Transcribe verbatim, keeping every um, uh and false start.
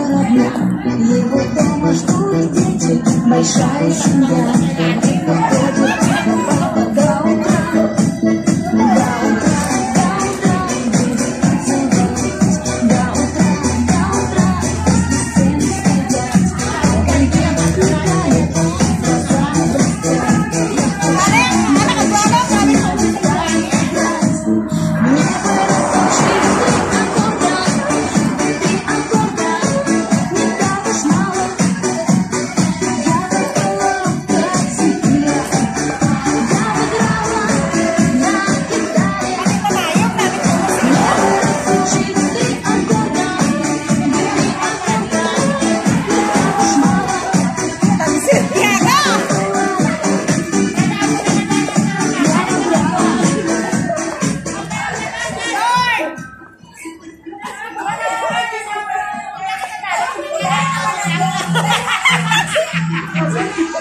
родном. Его дома ждут дети, большая семья. И выходит папа до утра, до утра, до утра, будет танцевать. До утра, до утра, сцены стоят, конфет отметает, глаза блестят. Ha ha ha ha!